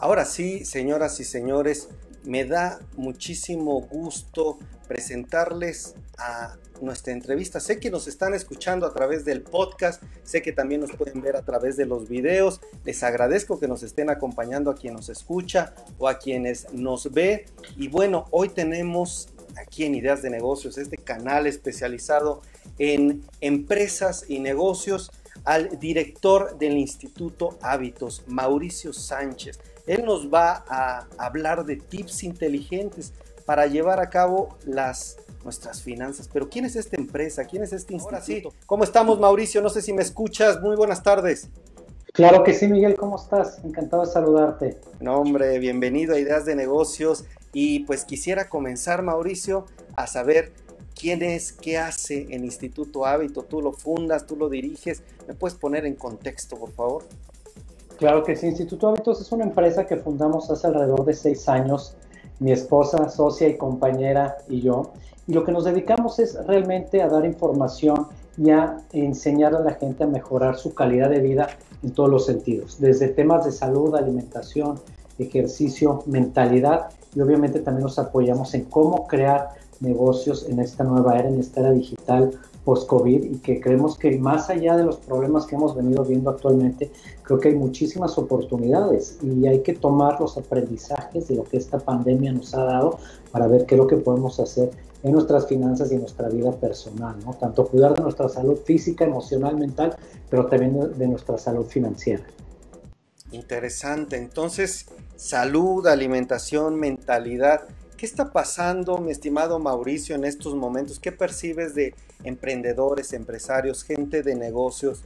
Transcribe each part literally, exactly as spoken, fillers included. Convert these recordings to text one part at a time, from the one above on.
Ahora sí, señoras y señores, me da muchísimo gusto presentarles a nuestra entrevista. Sé que nos están escuchando a través del podcast, sé que también nos pueden ver a través de los videos. Les agradezco que nos estén acompañando a quien nos escucha o a quienes nos ve. Y bueno, hoy tenemos aquí en Ideas de Negocios, este canal especializado en empresas y negocios, al director del Instituto Hábitos, Mauricio Sánchez. Él nos va a hablar de tips inteligentes para llevar a cabo las, nuestras finanzas. Pero ¿quién es esta empresa? ¿Quién es este instituto? Sí. ¿Cómo estamos, Mauricio? No sé si me escuchas. Muy buenas tardes. Claro que sí, Miguel. ¿Cómo estás? Encantado de saludarte. No, hombre, bienvenido a Ideas de Negocios. Y pues quisiera comenzar, Mauricio, a saber quién es, qué hace el Instituto Hábito. Tú lo fundas, tú lo diriges. ¿Me puedes poner en contexto, por favor? Claro que sí. Instituto Hábitos es una empresa que fundamos hace alrededor de seis años, mi esposa, socia y compañera y yo. Y lo que nos dedicamos es realmente a dar información y a enseñar a la gente a mejorar su calidad de vida en todos los sentidos, desde temas de salud, alimentación, ejercicio, mentalidad, y obviamente también nos apoyamos en cómo crear negocios en esta nueva era, en esta era digital post-COVID, y que creemos que más allá de los problemas que hemos venido viendo actualmente, creo que hay muchísimas oportunidades y hay que tomar los aprendizajes de lo que esta pandemia nos ha dado para ver qué es lo que podemos hacer en nuestras finanzas y en nuestra vida personal, ¿no? Tanto cuidar de nuestra salud física, emocional, mental, pero también de, de nuestra salud financiera. Interesante. Entonces, salud, alimentación, mentalidad. ¿Qué está pasando, mi estimado Mauricio, en estos momentos? ¿Qué percibes de emprendedores, empresarios, gente de negocios?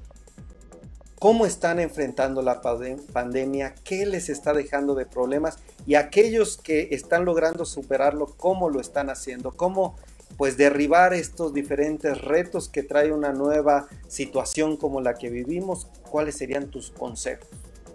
¿Cómo están enfrentando la pandemia? ¿Qué les está dejando de problemas? Y aquellos que están logrando superarlo, ¿cómo lo están haciendo? ¿Cómo pues derribar estos diferentes retos que trae una nueva situación como la que vivimos? ¿Cuáles serían tus consejos?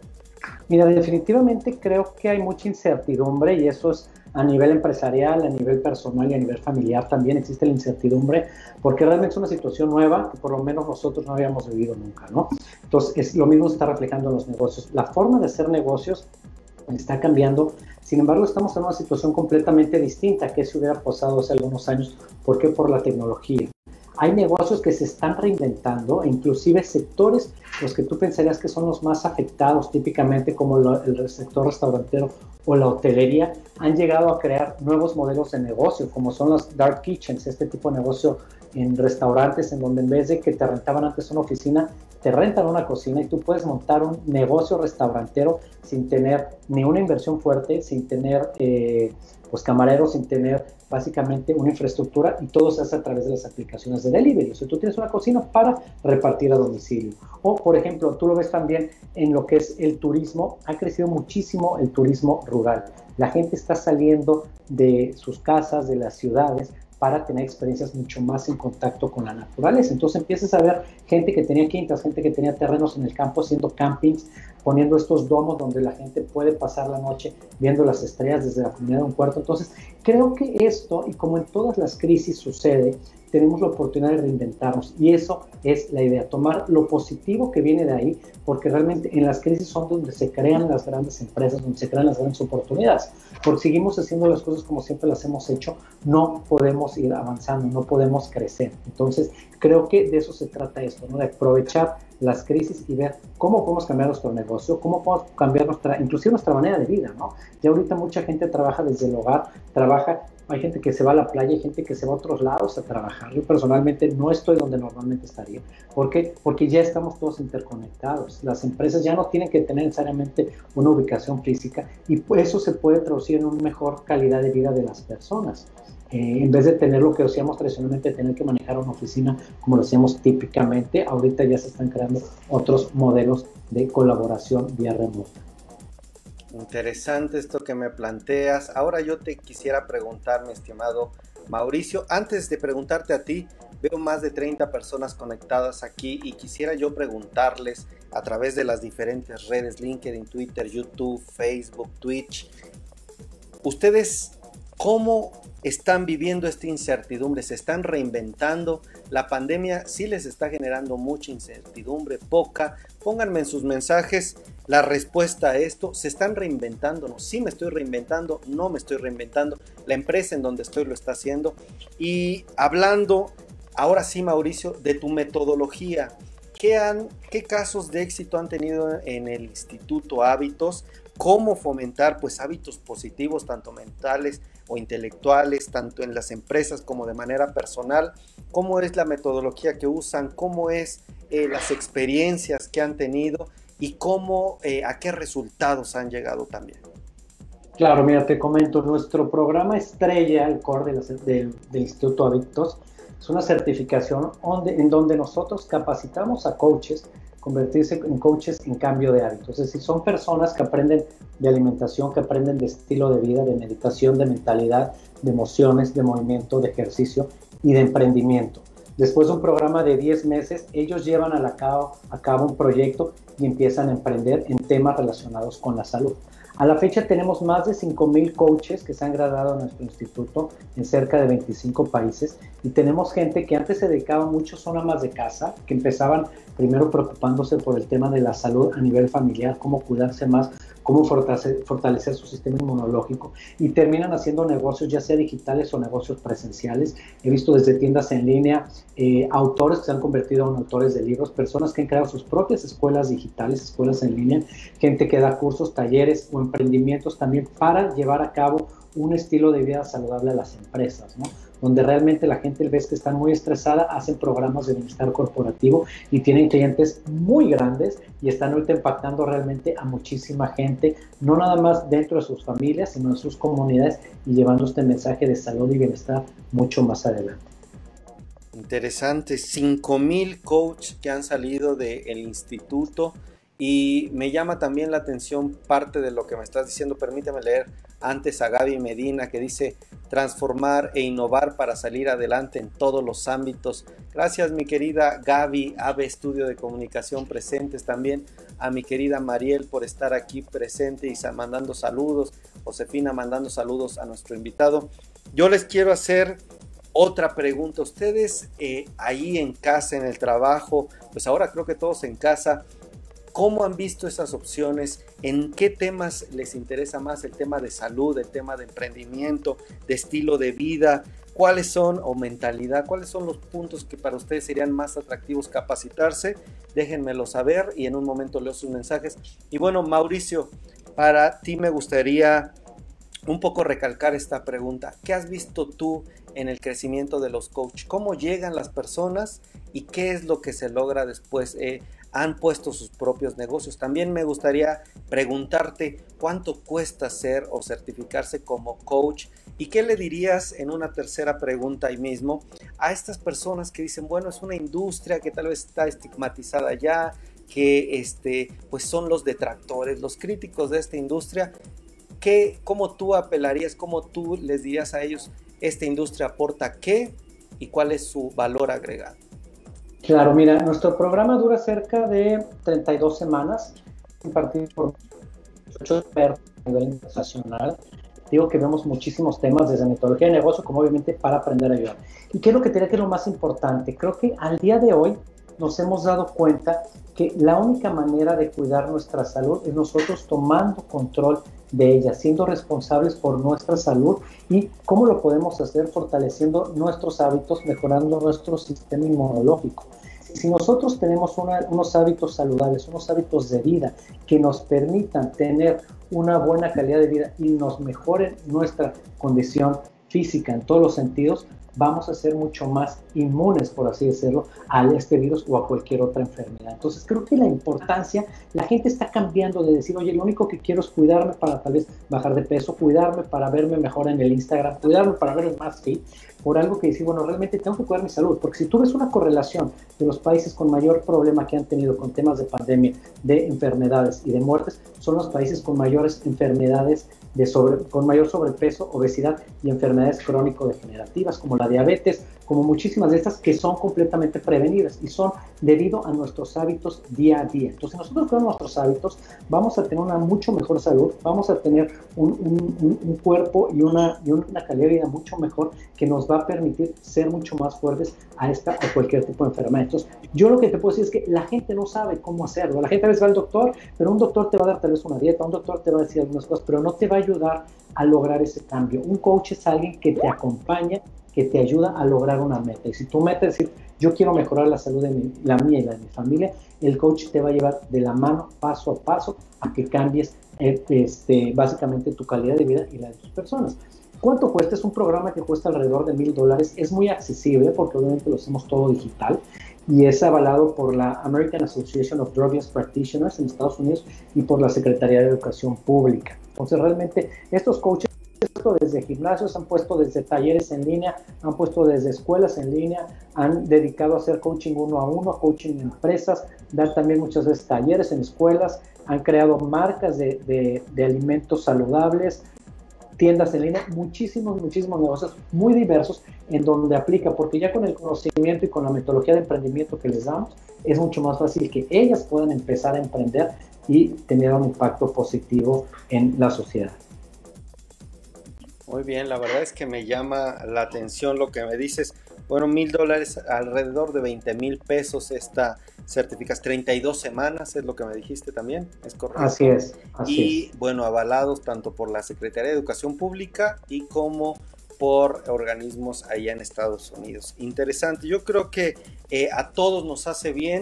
Mira, definitivamente creo que hay mucha incertidumbre y eso es a nivel empresarial, a nivel personal y a nivel familiar también existe la incertidumbre porque realmente es una situación nueva que por lo menos nosotros no habíamos vivido nunca, ¿no? Entonces, es, lo mismo se está reflejando en los negocios. La forma de hacer negocios está cambiando, sin embargo estamos en una situación completamente distinta que si hubiera pasado hace algunos años. ¿Por qué? Por la tecnología. Hay negocios que se están reinventando, inclusive sectores los que tú pensarías que son los más afectados, típicamente como lo, el sector restaurantero o la hotelería, han llegado a crear nuevos modelos de negocio, como son los dark kitchens, este tipo de negocio en restaurantes, en donde en vez de que te rentaban antes una oficina, te rentan una cocina y tú puedes montar un negocio restaurantero sin tener ni una inversión fuerte, sin tener eh, pues camareros, sin tener básicamente una infraestructura, y todo se hace a través de las aplicaciones de delivery. O sea, tú tienes una cocina para repartir a domicilio. O, por ejemplo, tú lo ves también en lo que es el turismo. Ha crecido muchísimo el turismo rural. La gente está saliendo de sus casas, de las ciudades, para tener experiencias mucho más en contacto con la naturaleza. Entonces empiezas a ver gente que tenía quintas, gente que tenía terrenos en el campo haciendo campings, poniendo estos domos donde la gente puede pasar la noche viendo las estrellas desde la comunidad de un cuarto. Entonces creo que esto, y como en todas las crisis sucede, tenemos la oportunidad de reinventarnos, y eso es la idea, tomar lo positivo que viene de ahí, porque realmente en las crisis son donde se crean las grandes empresas, donde se crean las grandes oportunidades. Porque seguimos haciendo las cosas como siempre las hemos hecho, no podemos ir avanzando, no podemos crecer. Entonces creo que de eso se trata esto, ¿no? De aprovechar las crisis y ver cómo podemos cambiar nuestro negocio, cómo podemos cambiar nuestra, inclusive nuestra manera de vida, ¿no? Ya ahorita mucha gente trabaja desde el hogar, trabaja, hay gente que se va a la playa, hay gente que se va a otros lados a trabajar. Yo personalmente no estoy donde normalmente estaría. ¿Por qué? Porque ya estamos todos interconectados. Las empresas ya no tienen que tener necesariamente una ubicación física, y eso se puede traducir en una mejor calidad de vida de las personas. Eh, en vez de tener lo que hacíamos tradicionalmente, tener que manejar una oficina como lo hacíamos típicamente, ahorita ya se están creando otros modelos de colaboración vía remota. Interesante esto que me planteas. Ahora yo te quisiera preguntar, mi estimado Mauricio, antes de preguntarte a ti, veo más de treinta personas conectadas aquí y quisiera yo preguntarles a través de las diferentes redes, LinkedIn, Twitter, YouTube, Facebook, Twitch, ustedes, ¿cómo están viviendo esta incertidumbre, se están reinventando. La pandemia sí les está generando mucha incertidumbre, poca. Pónganme en sus mensajes la respuesta a esto. ¿Se están reinventando? No, sí me estoy reinventando, no me estoy reinventando. La empresa en donde estoy lo está haciendo. Y hablando, ahora sí, Mauricio, de tu metodología. ¿Qué, han, ¿Qué casos de éxito han tenido en el Instituto Hábitos? ¿Cómo fomentar pues hábitos positivos, tanto mentales o intelectuales, tanto en las empresas como de manera personal? ¿Cómo es la metodología que usan? ¿Cómo es eh, las experiencias que han tenido? ¿Y cómo, eh, a qué resultados han llegado también? Claro, mira, te comento, nuestro programa estrella, el core de la, del, del Instituto Hábitos, es una certificación donde, en donde nosotros capacitamos a coaches, convertirse en coaches en cambio de hábitos. Es decir, son personas que aprenden de alimentación, que aprenden de estilo de vida, de meditación, de mentalidad, de emociones, de movimiento, de ejercicio y de emprendimiento. Después de un programa de diez meses, ellos llevan a, la cabo, a cabo un proyecto y empiezan a emprender en temas relacionados con la salud. A la fecha tenemos más de cinco mil coaches que se han graduado en nuestro instituto en cerca de veinticinco países y tenemos gente que antes se dedicaba mucho son amas de casa, que empezaban primero preocupándose por el tema de la salud a nivel familiar, cómo cuidarse más, cómo fortalecer, fortalecer su sistema inmunológico y terminan haciendo negocios ya sea digitales o negocios presenciales. He visto desde tiendas en línea, eh, autores que se han convertido en autores de libros, personas que han creado sus propias escuelas digitales, escuelas en línea, gente que da cursos, talleres o emprendimientos también para llevar a cabo un estilo de vida saludable a las empresas, ¿no? Donde realmente la gente ves que están muy estresada, hacen programas de bienestar corporativo y tienen clientes muy grandes y están ahorita impactando realmente a muchísima gente, no nada más dentro de sus familias, sino en sus comunidades y llevando este mensaje de salud y bienestar mucho más adelante. Interesante, cinco mil coaches que han salido del instituto. Y me llama también la atención parte de lo que me estás diciendo. Permíteme leer antes a Gaby Medina, que dice transformar e innovar para salir adelante en todos los ámbitos. Gracias, mi querida Gaby, Ave Estudio de Comunicación presentes también. A mi querida Mariel por estar aquí presente y mandando saludos. Josefina mandando saludos a nuestro invitado. Yo les quiero hacer otra pregunta. Ustedes eh, ahí en casa, en el trabajo, pues ahora creo que todos en casa, ¿cómo han visto esas opciones? ¿En qué temas les interesa más? El tema de salud, el tema de emprendimiento, de estilo de vida. ¿Cuáles son, o mentalidad, cuáles son los puntos que para ustedes serían más atractivos capacitarse? Déjenmelo saber y en un momento leo sus mensajes. Y bueno, Mauricio, para ti me gustaría un poco recalcar esta pregunta. ¿Qué has visto tú en el crecimiento de los coaches? ¿Cómo llegan las personas y qué es lo que se logra después? Eh, han puesto sus propios negocios. También me gustaría preguntarte cuánto cuesta ser o certificarse como coach y qué le dirías en una tercera pregunta ahí mismo a estas personas que dicen, bueno, es una industria que tal vez está estigmatizada ya, que este, pues son los detractores, los críticos de esta industria. ¿Qué, cómo tú apelarías, cómo tú les dirías a ellos, esta industria aporta qué y cuál es su valor agregado? Claro, mira, nuestro programa dura cerca de treinta y dos semanas, impartido por ocho expertos a nivel internacional. Digo que vemos muchísimos temas desde metodología de negocio, como obviamente para aprender a ayudar. ¿Y qué es lo que diría que es lo más importante? Creo que al día de hoy nos hemos dado cuenta que la única manera de cuidar nuestra salud es nosotros tomando control de ella, siendo responsables por nuestra salud. ¿Y cómo lo podemos hacer? Fortaleciendo nuestros hábitos, mejorando nuestro sistema inmunológico. Si nosotros tenemos una, unos hábitos saludables, unos hábitos de vida que nos permitan tener una buena calidad de vida y nos mejoren nuestra condición física en todos los sentidos, vamos a ser mucho más inmunes, por así decirlo, a este virus o a cualquier otra enfermedad. Entonces creo que la importancia, la gente está cambiando de decir, oye, lo único que quiero es cuidarme para tal vez bajar de peso, cuidarme para verme mejor en el Instagram, cuidarme para verme más fit, por algo que decir, bueno, realmente tengo que cuidar mi salud, porque si tú ves una correlación de los países con mayor problema que han tenido con temas de pandemia, de enfermedades y de muertes, son los países con mayores enfermedades, de sobre, con mayor sobrepeso, obesidad y enfermedades crónico-degenerativas como la diabetes, como muchísimas de estas que son completamente prevenidas y son debido a nuestros hábitos día a día. Entonces, si nosotros cuidamos nuestros hábitos, vamos a tener una mucho mejor salud, vamos a tener un, un, un cuerpo y una, y una calidad de vida mucho mejor que nos va a permitir ser mucho más fuertes a esta a cualquier tipo de enfermedad. Entonces, yo lo que te puedo decir es que la gente no sabe cómo hacerlo. La gente a veces va al doctor, pero un doctor te va a dar tal vez una dieta, un doctor te va a decir algunas cosas, pero no te va a ayudar a lograr ese cambio. Un coach es alguien que te acompaña, que te ayuda a lograr una meta. Y si tu meta es decir, yo quiero mejorar la salud de mi, la mía y la de mi familia, el coach te va a llevar de la mano, paso a paso, a que cambies eh, este, básicamente tu calidad de vida y la de tus personas. ¿Cuánto cuesta? Es un programa que cuesta alrededor de mil dólares. Es muy accesible porque obviamente lo hacemos todo digital y es avalado por la American Association of Drugless Practitioners en Estados Unidos y por la Secretaría de Educación Pública. Entonces realmente estos coaches han puesto desde gimnasios, han puesto desde talleres en línea, han puesto desde escuelas en línea, han dedicado a hacer coaching uno a uno, coaching en empresas, dar también muchas veces talleres en escuelas, han creado marcas de, de, de alimentos saludables, tiendas en línea, muchísimos, muchísimos negocios muy diversos en donde aplica, porque ya con el conocimiento y con la metodología de emprendimiento que les damos, es mucho más fácil que ellas puedan empezar a emprender y tener un impacto positivo en la sociedad. Muy bien, la verdad es que me llama la atención lo que me dices. Bueno, mil dólares, alrededor de veinte mil pesos esta certificas, treinta y dos semanas es lo que me dijiste también, ¿es correcto? Así es, así y es. bueno, avalados tanto por la Secretaría de Educación Pública y como por organismos allá en Estados Unidos. Interesante, yo creo que eh, a todos nos hace bien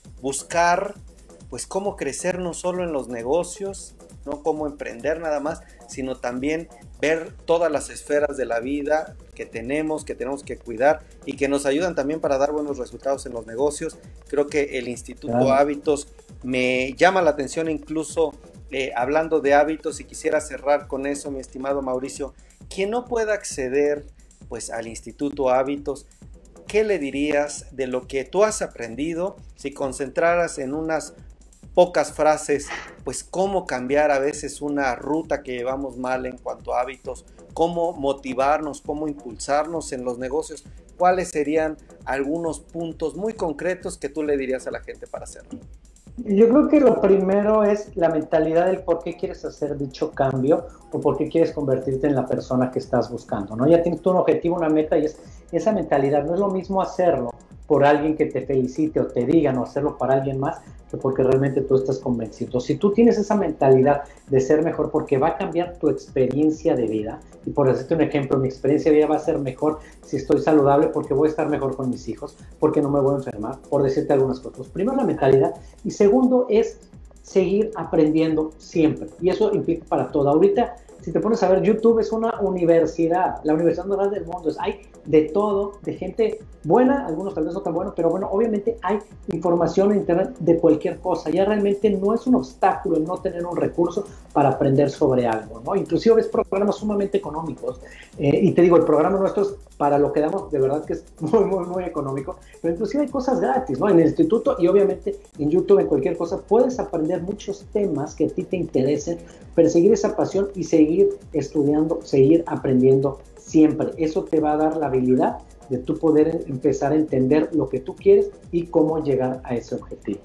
buscar pues cómo crecer no solo en los negocios, no cómo emprender nada más, sino también ver todas las esferas de la vida que tenemos, que tenemos que cuidar y que nos ayudan también para dar buenos resultados en los negocios. Creo que el Instituto Claro. Hábitos me llama la atención, incluso eh, hablando de hábitos, y quisiera cerrar con eso, mi estimado Mauricio. Quien no pueda acceder pues al Instituto Hábitos, ¿qué le dirías de lo que tú has aprendido si concentraras en unas pocas frases, pues cómo cambiar a veces una ruta que llevamos mal en cuanto a hábitos, cómo motivarnos, cómo impulsarnos en los negocios? ¿Cuáles serían algunos puntos muy concretos que tú le dirías a la gente para hacerlo? Yo creo que lo primero es la mentalidad del por qué quieres hacer dicho cambio o por qué quieres convertirte en la persona que estás buscando, ¿no? Ya tienes tú un objetivo, una meta, y es esa mentalidad. No es lo mismo hacerlo por alguien que te felicite o te digan, o hacerlo para alguien más, que porque realmente tú estás convencido. Si tú tienes esa mentalidad de ser mejor, porque va a cambiar tu experiencia de vida, y por decirte un ejemplo, mi experiencia de vida va a ser mejor si estoy saludable, porque voy a estar mejor con mis hijos, porque no me voy a enfermar, por decirte algunas cosas. Primero, la mentalidad, y segundo es seguir aprendiendo siempre, y eso implica para todo. Ahorita, si te pones a ver, YouTube es una universidad, la universidad más grande del mundo. Hay de todo, de gente buena, algunos tal vez no tan buenos, pero bueno, obviamente hay información en internet de cualquier cosa. Ya realmente no es un obstáculo el no tener un recurso para aprender sobre algo, ¿no? Inclusive ves programas sumamente económicos, eh, y te digo, el programa nuestro es para lo que damos, de verdad que es muy, muy, muy económico, pero inclusive hay cosas gratis, ¿no? En el instituto y obviamente en YouTube, en cualquier cosa, puedes aprender muchos temas que a ti te interesen, perseguir esa pasión y seguir estudiando, seguir aprendiendo siempre. Eso te va a dar la habilidad de tú poder empezar a entender lo que tú quieres y cómo llegar a ese objetivo.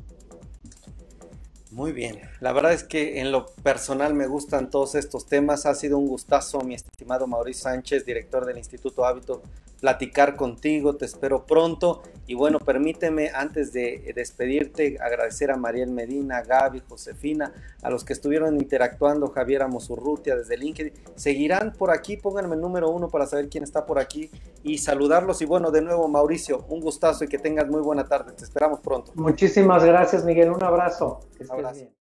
Muy bien, la verdad es que en lo personal me gustan todos estos temas. Ha sido un gustazo, mi estimado Mauricio Sánchez, director del Instituto Hábitos, platicar contigo. Te espero pronto. Y bueno, permíteme antes de despedirte agradecer a Mariel Medina, Gaby, Josefina, a los que estuvieron interactuando, Javier Amosurrutia desde LinkedIn. Seguirán por aquí, pónganme el número uno para saber quién está por aquí y saludarlos. Y bueno, de nuevo, Mauricio, un gustazo y que tengas muy buena tarde. Te esperamos pronto. Muchísimas gracias, Miguel. Un abrazo. Que estés bien.